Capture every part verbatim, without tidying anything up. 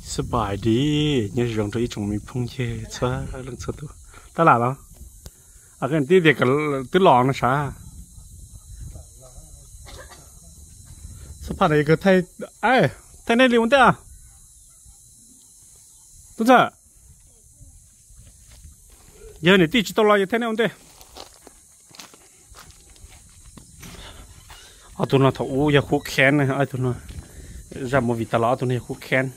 สบายดีเนี่ยรองตัวอีจงมีพงเย่ชัวเรื่องชัวตัวตลาดเหรออาการที่เด็กกับตื้อหลองนะช้าสภาพไหนก็ไทยเอ้ไทยในเรื่องเต้อะตุ้งจ้าเยอะเนี่ยที่จิตตลอดอยู่ไทยในวันเต้เอาตัวนั้นถ้าอู้อย่าคุกแขนนะไอ้ตัวนั้นจำมาวิตลอดตัวนี้คุกแขน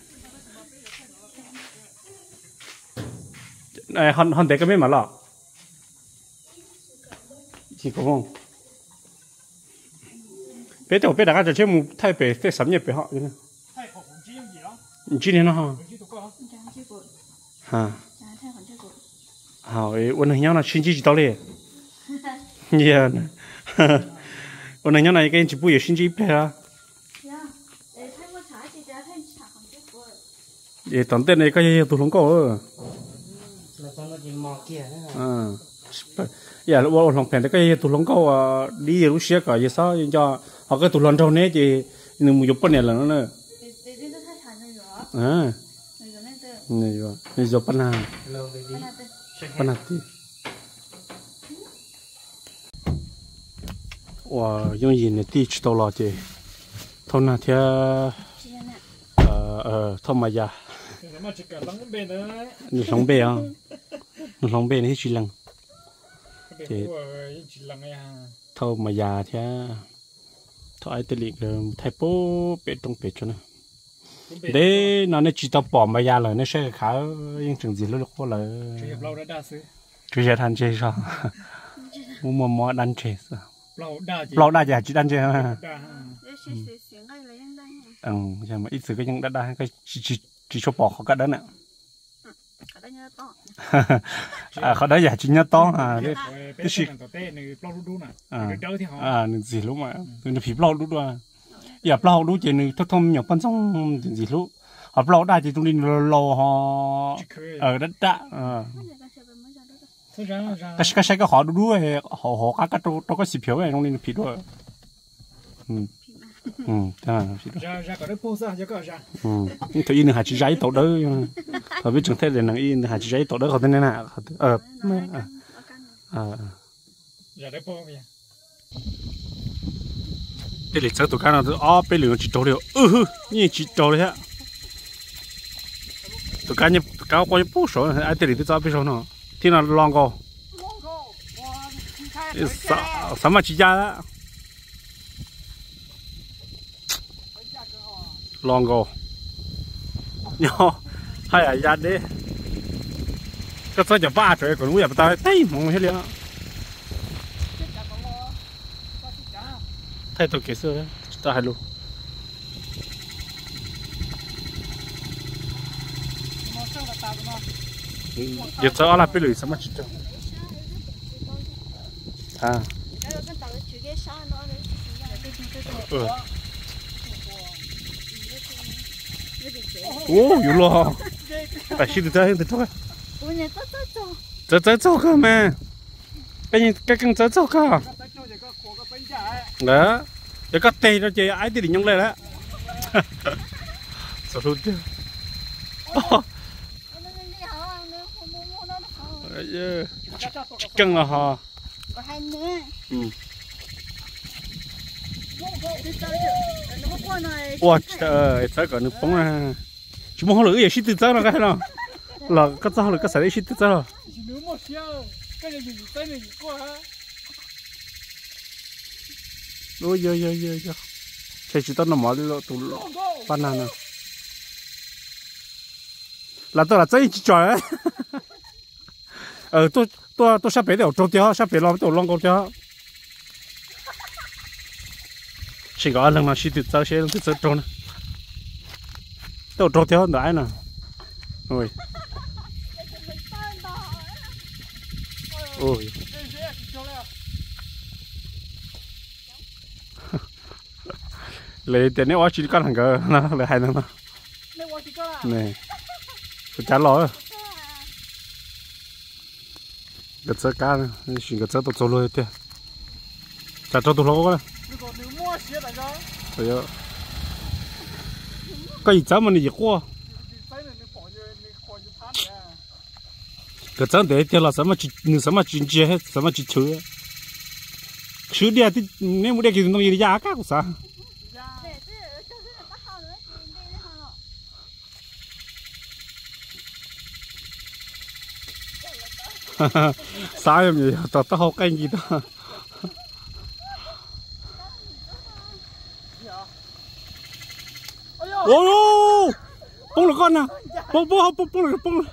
ไอ้ฮันฮันเด็กก็ไม่มาหรอกจีกงงเป๊ะแต่เป๊ะ大家就这么台北在什么也别好，真的。 太好，红基用几了？ 你今年了哈？ 红基都高。 你讲这个， 哈。 讲太好这个。 好，诶，我能养那春季就到嘞。你呀，我能养那一个人就不有春季一百啊。 呀，诶，太我查起家太查好这个。 诶，当代那个也都很高哦。 那咱那就毛鸡嗯，不，呀，我我上班那个也都很高啊，你有些个也少，人家那个都乱炒呢，就你没有半年了呢。 这这这都太馋了哟。 嗯。 那个那个。 那个，那叫半年。 半年的。 半年的。哇，用人的地吃到了的，他那天，呃呃，他妈呀，你上班啊？你上班你去冷？这，他妈呀天，他爱这里个太波别东别着呢。đấy nó nó chỉ tao bỏ mà ra là nó sẽ khá những trường gì lúc đó là chưa giờ thành chơi sao mua mua mua đan chơi sao lâu đa giờ chỉ đan chơi ha ừ giờ mà ít sự cái những đa đa cái chỉ chỉ chỉ cho bỏ họ cái đó nè à họ đó giờ chỉ nhớ to à cái gì à những gì lúc mà nó phí lâu lúc đó giờ bao lúc chỉ này thâu thâu nhiều phân xong gì lúc họ bao đại thì tụi mình lâu họ ở đất đã cái cái cái cái họ đu đu họ họ các cái chỗ chỗ cái xì phiếu này tụi mình phí đôi ừ ừ à ra ra cái đó post ra cho cái ra ừ tụi in hạt chỉ giấy tổ đó họ biết chúng thế là năng in hạt chỉ giấy tổ đó họ thế này nè ờ à ra đấy post vậy đây là chỗ tụi cái nào à bên lửa chỉ trâu được ừ như chỉ trâu đấy á tụi cái như tụi cái có những bút số ai đây thì tao biết số nào thì là long câu sao sao mà chỉ ra đó long câu nhau hay là ra đấy cái số giờ ba trời còn bây giờ tao thấy mong hết liền thay đổi kỹ sư ta hay luôn giờ sao là bây giờ sao mà chỉ cho à ừ ô nhiều lo tại sao tự nhiên tự thôi tự tự tự cơ mà cái gì cái cần tự tự cơ đó để có tê nó chơi ai thì định nhung lên đó sao luôn chứ cưng à ha ừ wow trời trời còn nước bóng à chỉ muốn lưỡi gì xí từ từ nó cái nào là cái sao là cái sợi xí từ từ ôi giời giời giời giời thế chỉ tao nằm ở đây tụ banana là tôi là chơi chỉ trò ờ tôi tôi tôi sắp bé đều trâu tiêu sắp bé lo tôi long câu tiêu chỉ có lần nào chỉ tự chơi sẽ tự chơi trâu nè tôi trâu tiêu đấy nè ôi ôi lấy tiền này chỉ có thằng cái nó lấy hai nó này tôi trả lỗi cái sợi cá này chỉ cái sợi tôi trâu luôn thế trả cho tôi lâu quá rồi cái gì chả mà này gì qua cái chân để thì là什么什么经济还什么基础，吃的的那没得给东西的价格啥？哈哈，啥也没有，到到好干净的。哦哟，蹦了干呢，蹦蹦好蹦蹦了蹦了。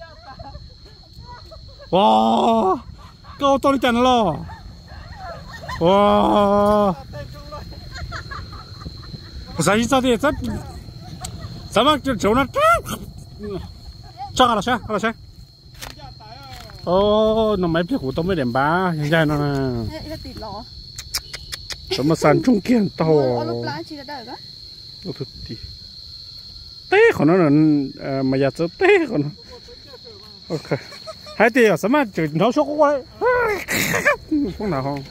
哇，高到你讲的了，哇，不是意思的，咱咱们就走那，炸了噻，好了噻。哦，那买屁股都没点吧？现在呢？什么山中见到？我土地，对，可能人呃，没呀，这对可能。OK。还得有什么就老说过来，风哪哈？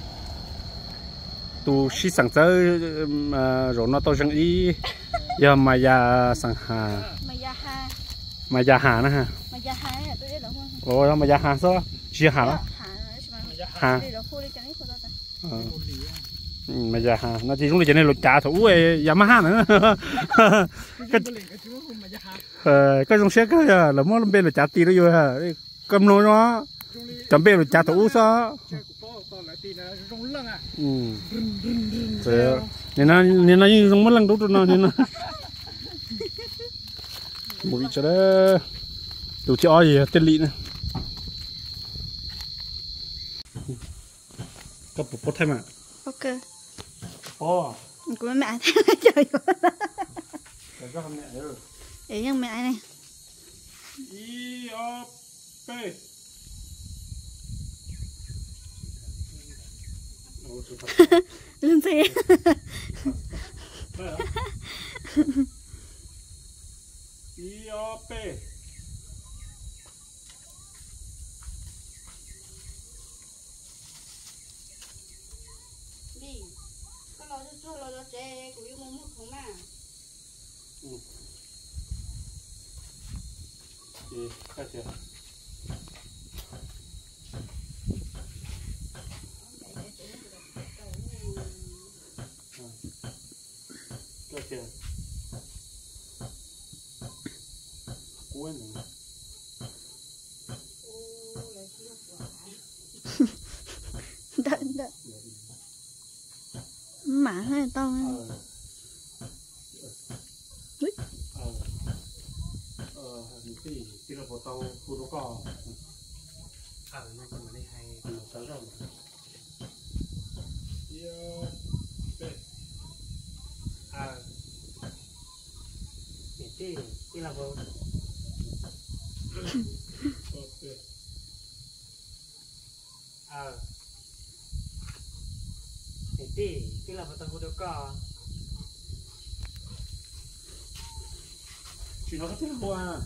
都是上周呃，然后到生意，要买呀上下， 买呀哈， 买呀哈呢哈？ 买呀哈呀，对的话。 哦，要买呀哈是吧？几哈了？哈。嗯。嗯，买呀哈，那这种的就那路家头诶，雅马哈呢？cái ờ cái dòng xe cái là là mua bên là trả tiền rồi hả cầm lô nó cầm bên là trả thủ sao ừ nên là nên là như dòng mất lăng đúng rồi nó nên là một chỗ đó đủ cho gì tên lị này có một pot thay mà ok oh của mẹ thay trời rồi có mẹ nữa để nhưng mẹ này i o p lên xe i o p đi có lo cho cho lo cho trẻ của yêu mua mức không mà 예, 가자. 가자. 꼬였네. đợi đợi mã hay to thì thì là bộ tàu khu đó có à nó còn ở đây hay sáu rồi yo bé à thì thì là bộ à thì thì là bộ tàu khu đó có chỉ nó có thế hoa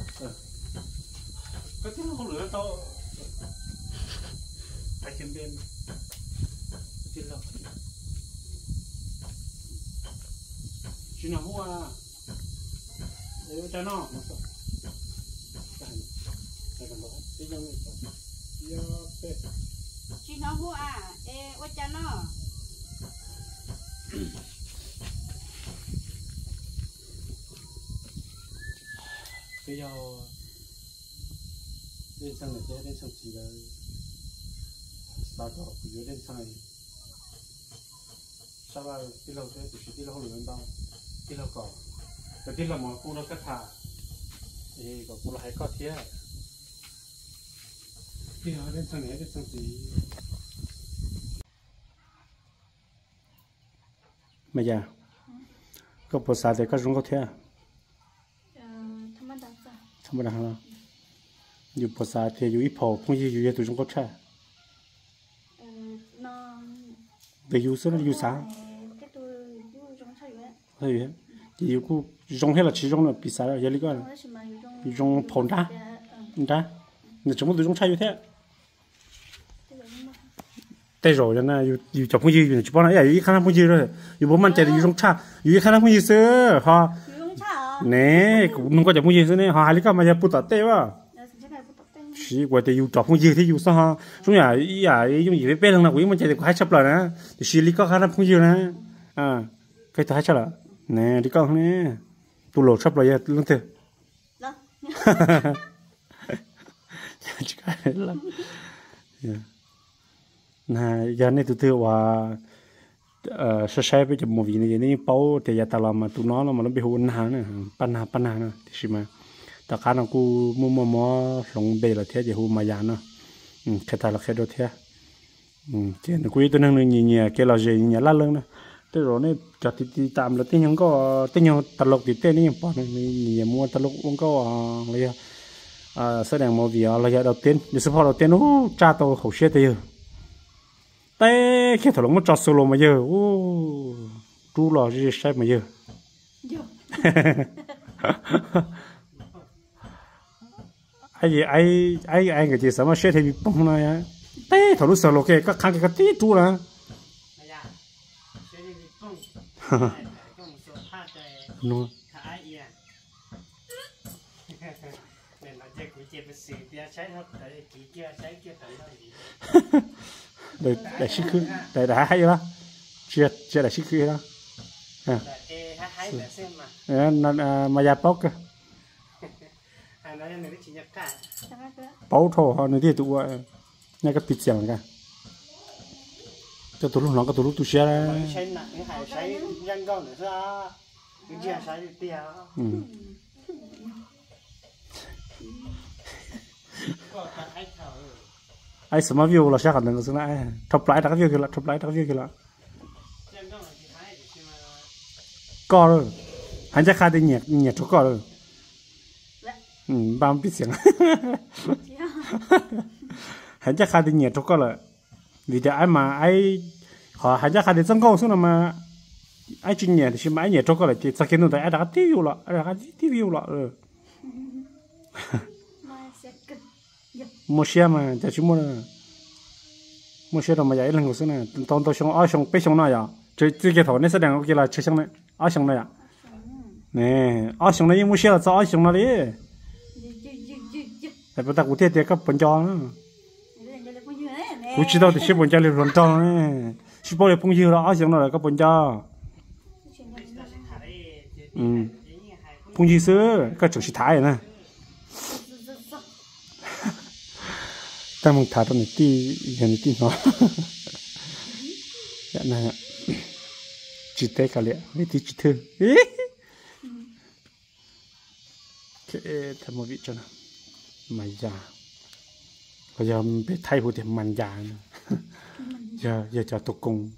cái tiếng không lửa to phải trên bên trên lầu chỉ nó hoa để cho nó nó sợ cái cái đó cái giống như yo pe chỉ nó hoa ê ôi cha nó bây giờ lên sang này lên sang chỉ là sao đó cứ lên sang này sao là cái lâu thế thì cái lâu không lớn đâu cái lâu cỏ cái cái lâu mà cô nó cắt thả thì có cô là hay có thế bây giờ lên sang này lên sang chỉ bây giờ có bộ sao thì có giống có thế àธรรมดาฮะอยู่ภาษาเทียอยู่อีพอคงอยู่อยู่ตัวจงก็ใช่แต่อยู่ซึ่งอยู่สาเฮ้ยอยู่กูจงให้เราชี้จงเนี่ยปีศาจเยอะเลยก็อยู่จงผลได้ได้เนี่ยจงตัวจงใช่อยู่แท้แต่รอจังนะอยู่อยู่จับพวกยืนอยู่จุดป้อนอะไรอยู่ข้างหน้าพวกยืนเลยอยู่บนมันใจอยู่จงชาอยู่ข้างหน้าพวกยืนซื้อฮะnè cũng có chồng mua gì thế này họ hai đứa con mà giờ bút tết wa chỉ qua thì yêu chọc phong dư thì yêu sao ha chúng nhà ý à ý dùng gì với bé thằng nào quý mình chạy được hai chấp lại nè thì xí lý có khá là phong dư nè à cái thứ hai chấp lại nè đi con nè tu lột chấp lại vậy luôn thế chỉ cái lắm nè giờ này tụi tôiว่าờ sơ sài bây giờ một vị này này bao thì giờ ta làm mà tụi nó mà nó bị hôn hà nữa pan hà pan hà nữa thì xí mà ta khá là cô mua mua mua lòng bể là thế thì hôn mà già nữa cái ta là cái đó thế cái này quý tôi năng lượng nhẹ nhẹ cái là gì nhẹ lá lưng nữa thế rồi này cho thì thì tạm là tên nhau có tên nhau tật lộc thì tên này bao này nhẹ mua tật lộc cũng có là à sẽ đèn màu gì là giờ đầu tiên như số đầu tiên nó cha tôi khẩu xe thì té khi thằng nó cho solo mà giờ ô chú lò gì sai mà giờ ai gì ai ai ai cái gì sao mà xe thì bị bung này á té thằng nó solo cái các khang cái cái tí chú là nó để để xí khứ để đã hay đó chưa chưa để xí khứ đó à nó mà già bóc cơ bóc thô họ nói gì tụi nhà cái bịt chẳng cả cho tụi lúc nó cái tụi lúc tụi xe ra ai xem view là sao hẳn là cái này top lại đặc view kia là top lại đặc view kia là co rồi hắn chắc khai đi nhẹ nhẹ chỗ co rồi ừ bao biết tiếng hắn chắc khai đi nhẹ chỗ co rồi vì thế ai mà ai họ hắn chắc khai đi增高xuống là mà ai chuyên nhẹ thì xem ai nhẹ chỗ co rồi thì sau khi nó thấy ai đã tiêu rồi ai đã tiêu rồi mua xe mà chả chú mua mua xe đâu mà vậy lần của số này tao tao xong ở xong bé xong này à chơi chơi cái thầu này sẽ đang cái là chơi xong này ở xong này à nè ở xong này mua xe là sao ở xong này đi tại bây giờ cụ thể thì các bọn cho nữa cụ chỉ đâu thì xếp bọn cho liền luôn cho này xếp bao nhiêu phong dư đó ở xong này là các bọn cho ừ phong dư xứ các chủ sĩ thái này ta muốn thả ra một tí gần tí nó vậy này chỉ tay cả lẹ mấy tí chỉ thư cái thằng một vị cho nó mày già bây giờ biết thay bộ thì mày già nữa giờ giờ cho tục cùng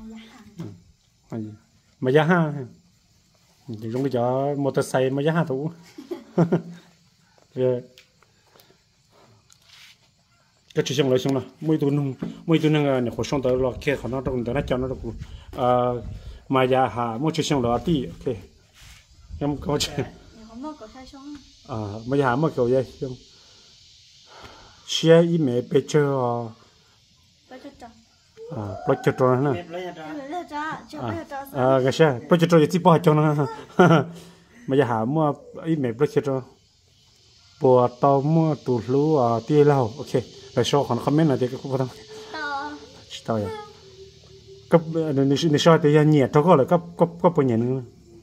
mày già ha thì giống như cho motorcycle mày già ha thủ cái chuyện xong rồi xong rồi mỗi tuần nung mỗi tuần nung này khó xong tới là kia khó nó trong đó nó cho nó được à mà giờ hà mỗi chuyện xong rồi tí ok em có chuyện à mà giờ hà mà kiểu vậy xong xe ý mẹ bé chơi à bé chơi trò này à cái xe bé chơi trò gì chỉ bỏ cho nó mà giờ hà mua ý mẹ bé chơi trò bùa tàu mua tủ lúa à tia lau ok rồi sau còn comment là thì cái cũng không tao vậy cấp nên nên sau thì nhẹ cho có là cấp cấp cấp bao nhiêu nữa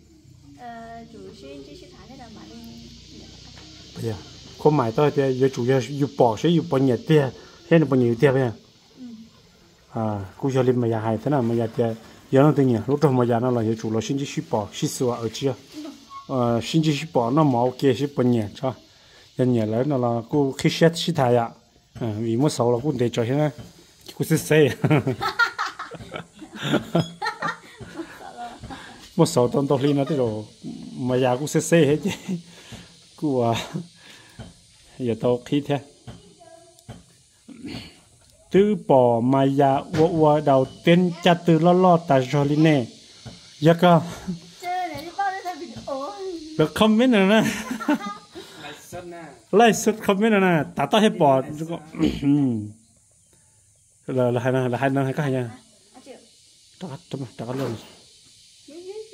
bây giờ không买到的有主要有保水有包nhiêu tiền hiện là bao nhiêu tiền vậy à cú cho lên mà nhà hay thế nào mà nhà tiền giờ nó tiền nhỉ lúc đầu mà nhà nó là有主了新机续保续十万而已呃新机续保那么 ok 是bao nhiêu cho nhân nhẹ lấy nó là cô khi xét xí thải ạ vì mua sầu là cô để cho thế này cô sẽ xây mua sầu tao tao lên nó thế rồi mà già cô sẽ xây hết chứ cô à giờ tao khí thế từ bỏ mà già vợ vợ đầu tiên cha từ lo lo tại rồi lên nè giờ cơ được không biết nữa nè lại xuất không biết nè ta tao hết bỏ là là hai là là hai là hai cái nha tao cắt tao tao cắt luôn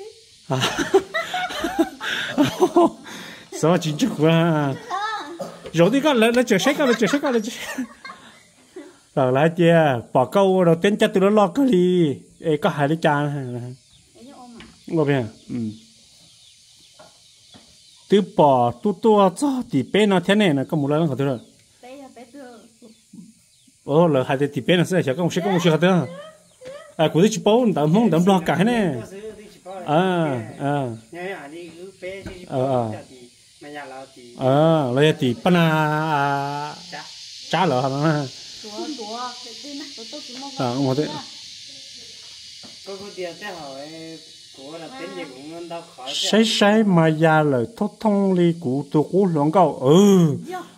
sao chính trực quá rồi thì có lấy lấy chờ sách có lấy chờ sách có lấy rồi lại chia bỏ câu đầu tiên cho tụi nó lo cái gì có hai đứa cha ngồi bên từ bỏ tu tua cho thì bên nó thế này là có một lần họ thôi ồ là hai thì bên nó sẽ chỉ có một số có một số thôi à cũng chỉ bốn tầm không tầm lo cái này à à ờ ờ lấy thì bên à trả lỡ hả à một thế sai sai mà già lời thốt thông ly của tôi cố luận câu ừ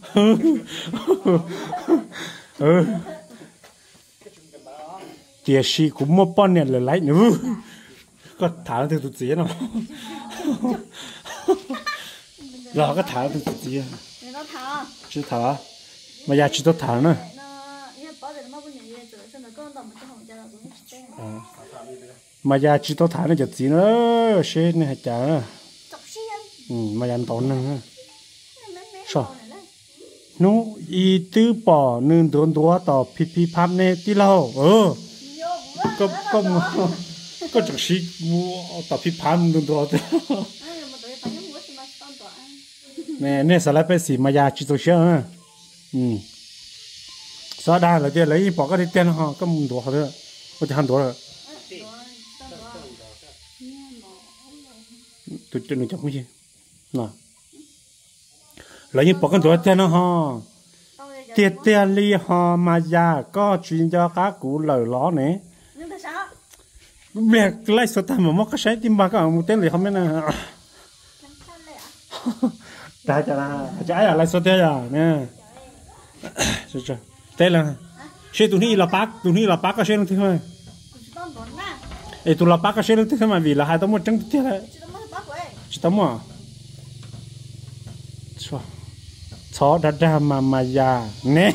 ừ tiệt sĩ cũng một bao nhiêu là lấy nữa có thả từ tụi gì nào rồi có thả từ tụi gì chứ thả mà già chỉ tôi thả nữa mà già chỉ tôi thả nó giật gì nữa xe này hả chả ừ mà già tốn nữa sao nó y tư bỏ nương đốn đúa tỏ pi pi pháp này tí lâu ờ có có có chẳng sĩ mua tỏ pi pháp nương đúa nè nè sao lại phải xì mà già chỉ tôi xem ừ sao đa là tiền lấy bỏ cái đi tiền họ có muốn đúa thôi có thể ăn đúa rồi tôi tôi nói chắc cái gì nào lấy những bỏ cái đũa tiền nó ho tiệt tiền li ho mà già có chuyện cho các cụ lời ló này mẹ lấy số tiền mà mất cái sai tim ba cái một tiền li không biết nè đã chả là chả là lấy số tiền à nè chưa chưa đây là xe tụi này là bác tụi này là bác cái xe nó thế thôi ê tụi là bác cái xe nó thế thôi mà vì là hai tấm một trắng tiền đấy chỉ tấm à sao chó đã ra mà mà già nè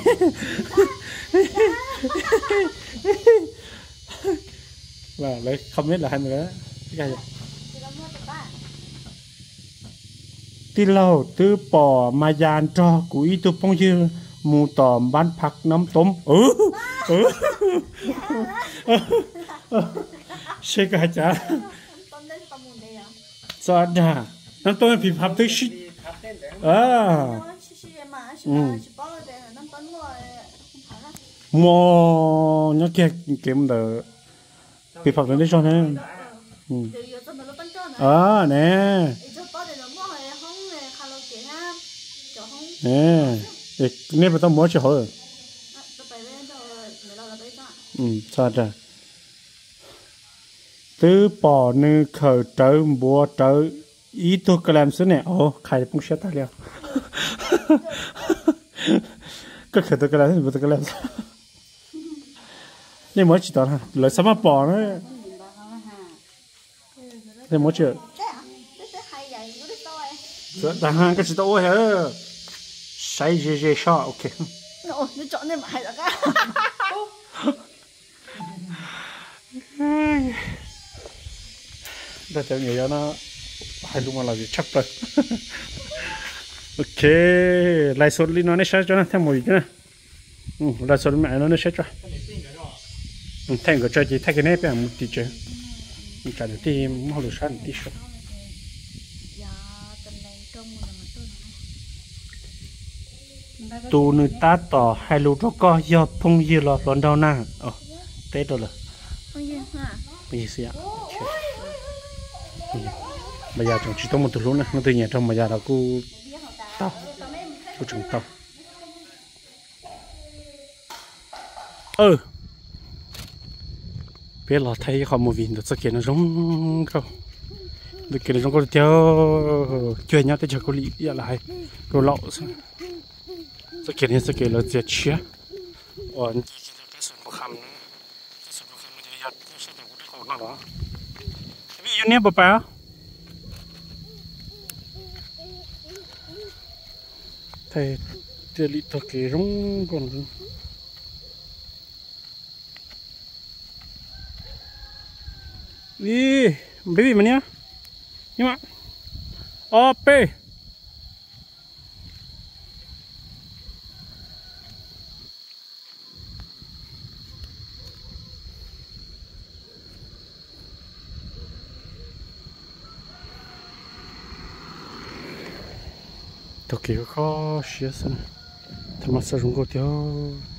và lấy không biết là hai người đó cái gì tí lâu từ bỏ mà già cho củi từ phong dư mù tòm bán phạc nấm tôm ừ ừ xe cái chả sao đã nấm tôm bị phạt tới shit à ừ mua nhớ kia kiếm được bị phạt tới cho nên ừ à nè nè nên phải tao mua cho họ ừ sao ra từ bỏ nữ khởi trở bùa trở ý tôi cái làm số này ồ khai cũng sẽ ta liền cái khởi tôi cái làm bùa tôi cái làm nhưng mới chỉ tao lời sao mà bỏ nữa nên mới chưa đã hàng cái chỉ tao ôi hả sai dễ dễ sao ok ồ nó chọn nên mày rồi cả đã cho người nó hai lúc mà làm gì chắc rồi ok lại số li nó này sai cho nó thêm mùi nữa ừ lại số mẹ nó nó sai cho thêm cái cho chị thay cái này phải một tí chứ trả được thì mau được sáng tí số tu nữ ta tỏ hai lũ đó có do thông gì là lần đầu na ờ tết rồi là bây giờ ạ bây giờ chúng chỉ có một thứ luôn này nó từ nhà trong bây giờ là cô tao cô trồng tao ừ biết là thấy họ một viên được sự kiện nó giống không được kiện nó giống có theo chuyện nhau tới chờ cô lì vậy là hay cô lậu sự kiện này sự kiện là diệt chia còn cái sự khó khăn sự khó khăn thì giờ sự kiện của nó đó ví dụ như bà bà thầy thầy lì thật cái rong còn đi baby mà nhá nhưng mà op thực kỳ có khó xía xin thằng mà sao chúng có theo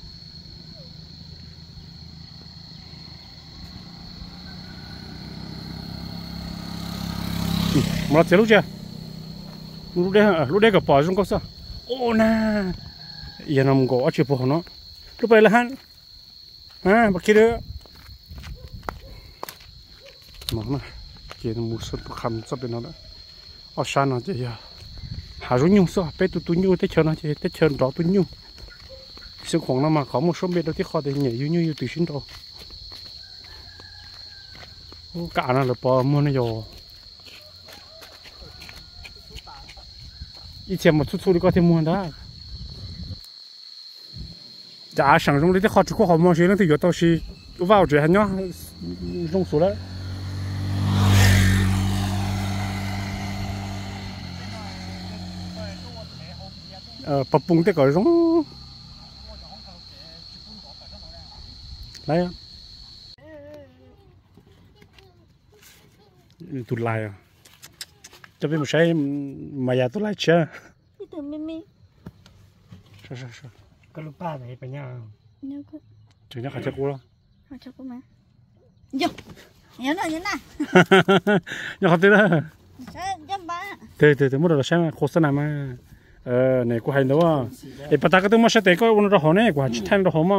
mà chơi lúc chưa lúc đấy lúc đấy gặp bỏ chúng có sao ô na giờ nằm gõ chịu bỏ nó lúc bây là hắn à bác kia đó mà nó kia nó mua sốt khăm sắp bên nó đó ở xa nó chứ giờ hà rú nhung sao bé tụi tụi nhung tới chơi nó chứ tới chơi đó tụi nhung sự khoảng nó mà có một số bé đâu tí khó thì nhảy nhung nhung từ xin đâu cả nó là bỏ mua nó rồi以前没出处的高头摸的，家上中的这好吃可好摸些，那都要到是挖着还呢，弄熟了。呃，不崩的个种，来呀，都来呀。这边不是买呀，都来吃。 你等妹妹。 是是是。 cái lúc ba này phải nha. Chừng nhắc hạt chắc cú đó. Hạt chắc cú mà. Yo, nhớ nào nhớ nào. Nhớ hạt đấy đó. Chăm ba. Thế thế thế mua được xem khô sơn mà. Ờ này cô hay đâu à. Ê bắt ta cái tôi mua sẽ tới coi uống được hòn này, quả chỉ thanh được hòn mà.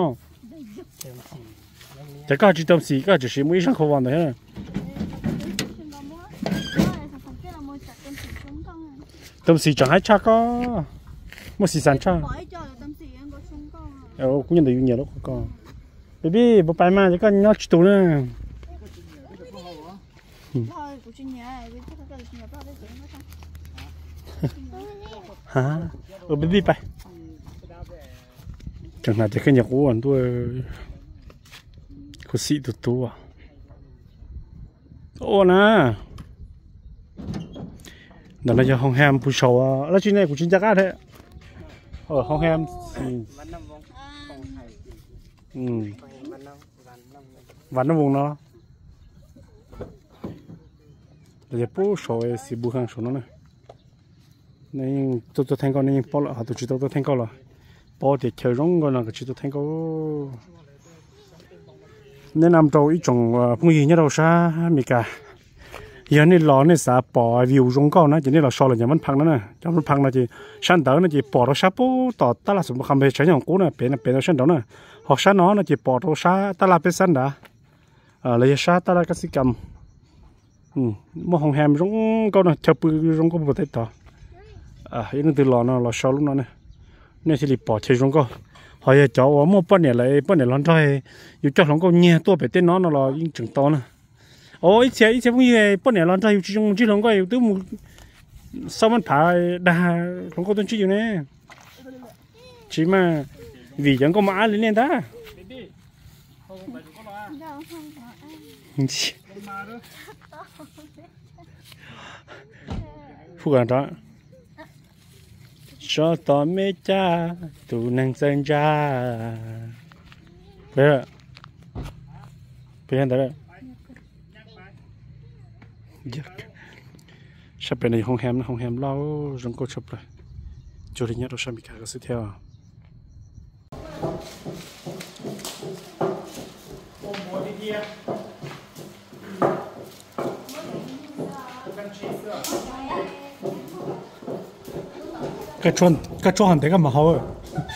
Cái cái chỉ tâm xí, cái chỉ xí mới sang khâu vàng đấy. Tâm xí chẳng hay chắc có. Mua xí sản chắc. Ờ, cũng nhận được nhiều lắm con. Baby, bố bài mà chỉ có nhót chút nữa. Hả? Ờ, baby bài. Chẳng hạn thì cái nhà của anh tôi có xị tụt tụ à. Ô nè. Đó là do hông ham phụ sầu à. Là chuyện này của chính chắc á thế. Ở hông ham ừ. Ván nó vùng nó để bố sỏi xì bù hàng số nó này nên tôi tôi thành con nên bỏ lại họ tôi chỉ tôi tôi thành con là bỏ để chơi rong con là chỉ tôi thành con nên làm trâu ít trồng phong gì nhớ đâu xa mi cả giờ này lò này xả bỏ view rong con nó chỉ nên là so là nhà mình phăng nó nè trong mình phăng là chỉ sáng tới nó chỉ bỏ nó sáp bố tỏ ta là sự không phải chơi nhau cũ nè bé là bé nó sáng đó nè học sáng nó nó chỉ bỏ nó sa ta là bé sáng đã à lấy sa ta là cái gì cầm ừ một hồng hàm rong con nè chụp rong con một tay tỏ à những từ lò nó là so lúc nó nè nên thì bỏ chơi rong con họ giờ cháu mua bao nhiêu lại bao nhiêu lon thôi dù cho rong con nhẹ tua bé tên nó nó là những chừng to nè ô ít xe ít xe cũng như bao nhiêu lon thôi chỉ trong chỉ rong con từ một sao mình phải đa không có tôn chỉ nè chỉ mà vì chẳng có mã lên lên ta phụ gần đó cho tao mê cha tu năng sinh cha bây giờ bây giờ đó sắp bên này không hẻm không hẻm lâu rong cô chụp rồi cho đi nhớ đâu sao bị cả cái sự theo cái chọn cái chọn đấy cái mà hao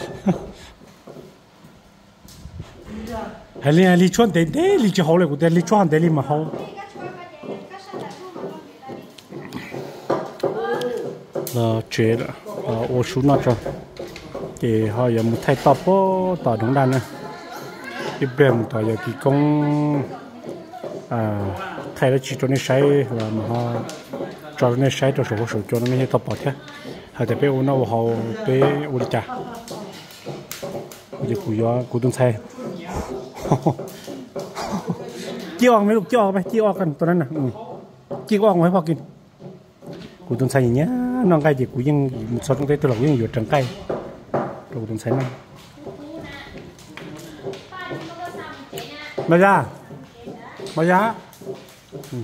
hay là li chọn đấy đấy li chỉ haoเลยกูแต่li chọn đấy li mà hao là chế đó ô số nó cho thì họ giờ một thay tập po tỏ đúng đàn này cái bèm tỏ giờ thì công à thay nó chỉ cho nó sai là mà họ cho nó sai cho số số cho nó mới tập bỏ thế họ để bé ô nó họ bé ô đi chả bây giờ cùi gió cùi tuần sai chia ong mấy lúc chia ong mấy chia ong cầnตัวนั้นน่ะchia ong mấyพอกินกูต้องใช้อย่างเงี้ยน้องไก่จีกูยังสดตั้งแต่ตัวหลอกยังอยู่จังไก่กูต้องใช้นั่ง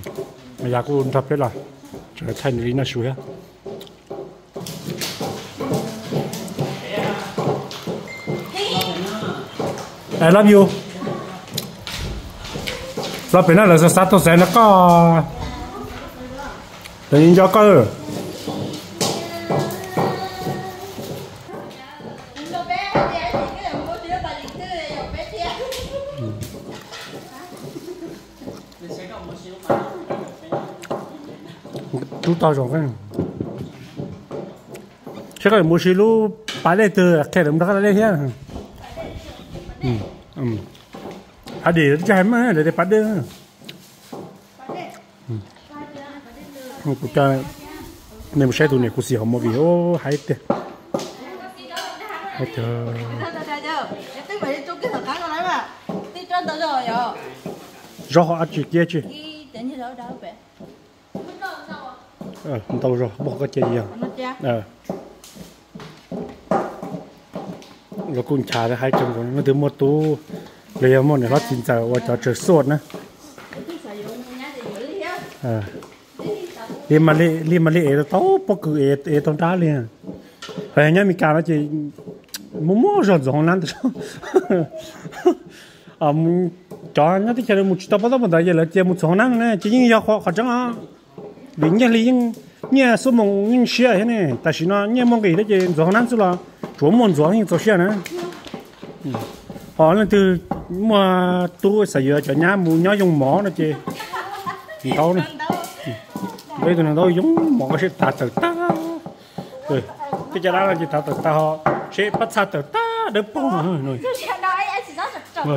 มายามายามายากูทับเลยหรอจะใช้ในนี้น่าช่วยฮะ I love you เราเป็นอะไรสักสักตัวแสนแล้วก็เดี๋ยวนี้จะก็都到上分，这个没事路摆来的，开了么那个来天，嗯嗯，还得这还么，得得摆的，嗯，我估计你们晒到你估计好么比哦，还得，还得。rõ họ chịu kia chứ ờ không tao rồi bỏ cái chơi gì à ờ rồi cũng trả ra hai trăm rồi nó từ một tú lấy một này nó chín giờ và cho trở sốt nữa ờ đi mà đi đi mà đi ở tao bỏ cứ ở ở tao đá liền phải nhá mình cả nó chỉ mua mua rồi rồi năn được à cho nó thì chơi một chút bao nhiêu bây giờ là chơi một số năng này chỉ những giao khó chẳng à vì nhà lý những nhà số mong những xe thế này tại vì nó nhà mong cái đấy chơi số năng số là chỗ mong số những số xe nữa họ là từ mà tôi sử dụng cho nhà mua nhỏ dùng mỏ nó chơi đâu này bây giờ nó đâu dùng mỏ sẽ tạo từ ta rồi cái giờ đó là chỉ tạo từ ta họ sẽ bắt sát từ ta được bông rồi rồi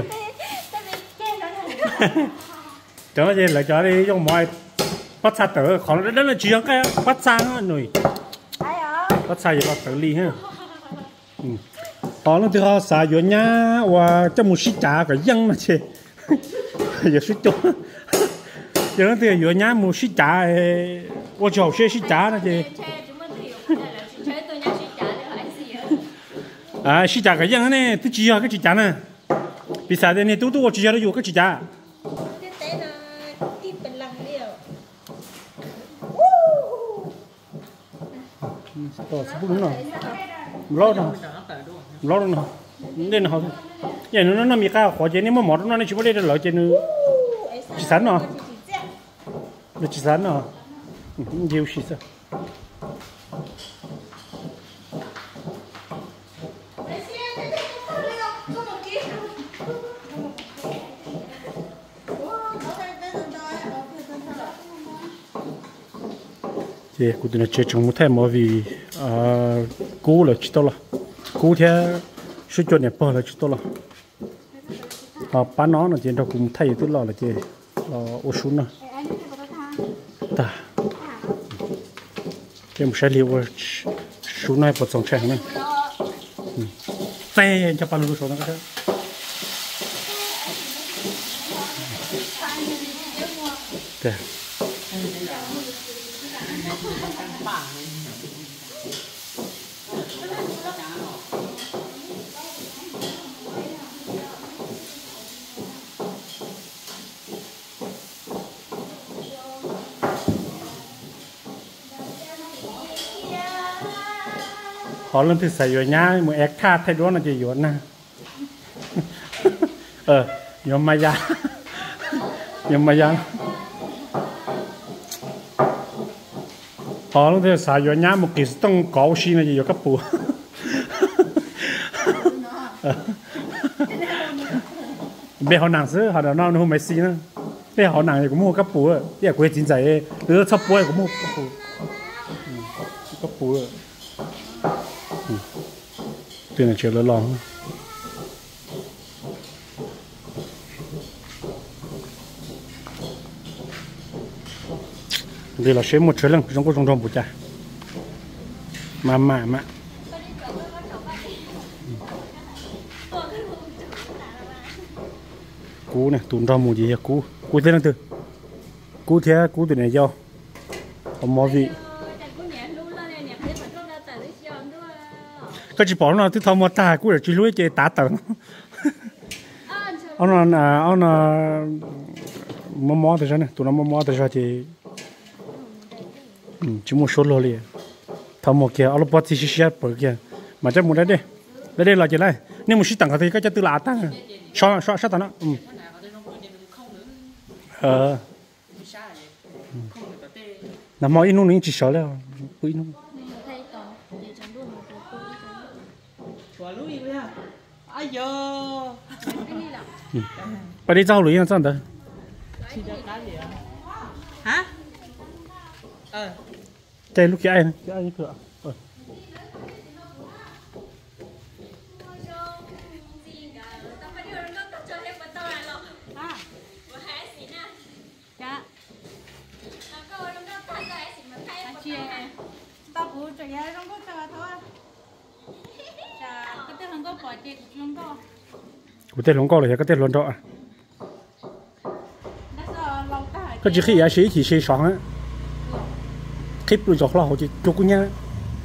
cho nên là cho đi dùng mọi bắt sát tử còn đó là chỉ cái bắt sang rồi bắt sai bắt tử ly ha họ nó thì họ xài vô nhà và cho một xí trà cái dân mà chứ giờ xí chua giờ nó thì vô nhà một xí trà và cho xí xí trà nó chứ à xí trà cái dân này tôi chỉ cái xí trà này vì sao đây này tôi tôi chỉ cho nó vô cái xí trà to sắp đúng rồi lo rồi lo rồi nên là họ vậy nó nóมีค่าขอเจนี่มันหมดnóนี่ชิบะได้เลยเจนี่จีสันเนาะจีสันเนาะเดี๋ยวชิซะchị cũng tin là chơi trong một thời mà vì cũ là chỉ tốt là cũ theo số chuyện này bỏ là chỉ tốt là à bán nó là chuyện đó cũng thay tốt là là chị là ô xuống nữa ta cái một sai liệu xuống này bỏ trong chén này tay cho bán luôn số nó cái thế họ lên từ xài rồi nhá một ép tha thay đó là chỉ dọn nè ờ nhom mày ra nhom mày ra họ lên từ xài rồi nhá một cái tông cổ xí này chỉ dọn cấp bùa bây họ nặng sữa họ đã nói nó không mấy xí nữa bây họ nặng thì cũng mua cấp bùa bây giờ quê chín仔đứa sắp bùa cũng mua cấp bùa cấp bùa tuyên là chiều lớn lòng đây là sẽ một chuyến lần trong cuộc trong trong buổi trà mà mà mà cú này tụi rau mù gì vậy cú cú thế nào từ cú thế cú từ này do không mò vị cái chỉ bỏ nó thứ thao mà ta cũng là chỉ lối chơi tá tầng ông nó à ông nó mò mò từ sao này tụi nó mò mò từ sao thì chỉ một số lô liền thao một kia ông bắt chỉ xí xí bự kia mà chắc một đấy đi đây đây là gì đây nếu một xí tầng thì cái chắc từ lạ tăng sao sao sao tao nó ừ. ờ là mọi in nó chỉ sợ đâu quý nó ai giờ bà đi giao lưới sao đó hả ờ đây lúc kia ai cái ai cửa tao cũng chạy ra trong có chờ thôi. Chà, cái tên không có bỏ chạy của chúng có. của tên lông co là cái tên lông đó. Cái chỉ khi ấy sĩ thì sĩ爽á. Clip luôn chọc là họ chỉ chụp cái nhá.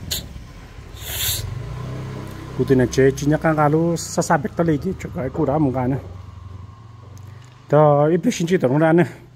Của tên này chế chỉ nhắc cái lu sa sa bét tới chứ chụp cái của đó một cái nữa. Đó ít biết xin chỉ tao nó ra nữa.